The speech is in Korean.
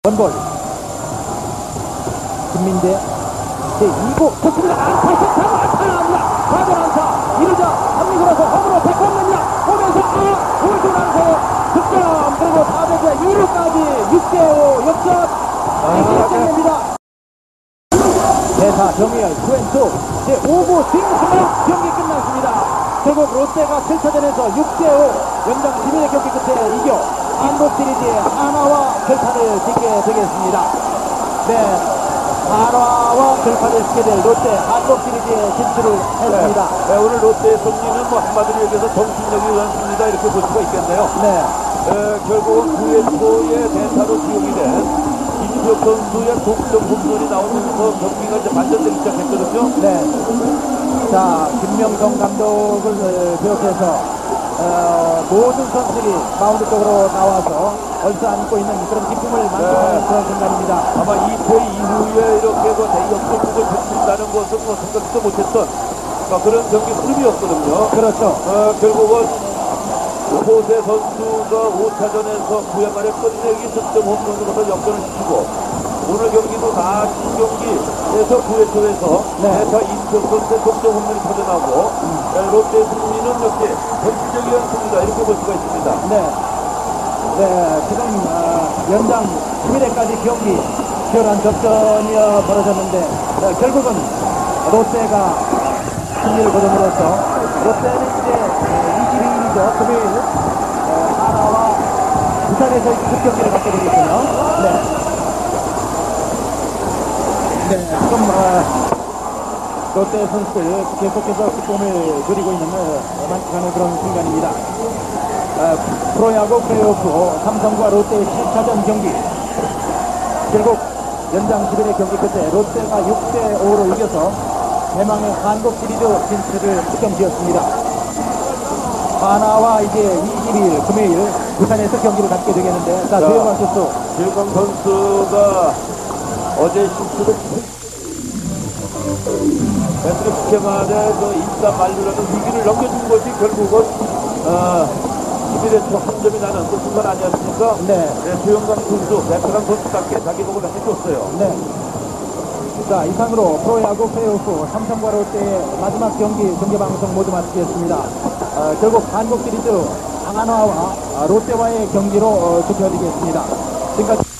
원볼 김민재 제2구 좋습니다. 안타에서 타고 안타합니다. 타고 안타 이루자 한미구라서 홈으로 백홈 냅니다. 홈에서 우주 난서 득점 그리고 4회째 2루까지 6대5 역전 1점입니다. 대사 정의열 투앤투 제5구 스윙스만 경기 끝났습니다. 결국 롯데가 7차전에서 6대5 연장 11회 경기 끝에 이겨 한국 시리즈의 한화와 결판을 짓게 되겠습니다. 네, 한화와 결판을 짓게 될 롯데 한국 시리즈에 진출을 했습니다. 네, 오늘 롯데의 승리는 한마디로 얘기해서 정신력이 우선입니다. 이렇게 볼 수가 있겠네요. 네. 결국은 9회초의 대타로 기용이 된 이주혁 선수의 독점 홈런이 나오면서 경기가 이제 반전되기 시작했거든요. 네. 자, 김명성 감독을 비롯해서 모든 선수들이 마운드 쪽으로 나와서 얼싸안고 있는 그런 기쁨을 만족하는 그런 순간입니다. 아마 2회 이후에 이렇게 대역전국을 펼친다는 것은 생각도 못했던 그런 경기 흐름이었거든요. 그렇죠. 결국은 호세 선수가 5차전에서 9회 말에 끝내기 득점 홈런으로서 역전을 시키고 오늘 경기도 다 신경기에서 9회 초에서 대타 인천 선수의 독점 홈런이 터져나오고 롯데의 승리는 역시 전적인 승리다 이렇게 볼 수가 있습니다. 네. 네, 지금 연장 11회까지 경기 치열한 접전이 벌어졌는데 결국은 롯데가 승리를 거둠으로써 롯데는 이제 22일이죠. 금요일 한화와 부산에서 그 경기를 갖게 되겠군요. 네. 네, 지금 롯데 선수들 계속해서 기쁨을 누리고 있는 만끽하는 그런 순간입니다. 프로야구 플레이오프 삼성과 롯데의 7차전 경기 결국 연장 11회 경기 끝에 롯데가 6대5로 이겨서 대망의 한국 시리즈 진출을 득점지었습니다. 하나와 이제 22일 금요일 부산에서 경기를 갖게 되겠는데 자, 조영환 선수 최강 선수가 어제 실수를 베트남 인사 만류라는 위기를 넘겨준 것이 결국은 11회 초 한 점이 나는 그 순간 아니었습니까? 네. 조영강 선수, 베트남 선수답게 자기 목을 해줬어요. 네. 자, 이상으로 프로야구 플레이오프 삼성과 롯데의 마지막 경기 중계방송 모두 마치겠습니다. 결국 한국 시리즈 한화와 롯데와의 경기로 지켜드리겠습니다. 지금까지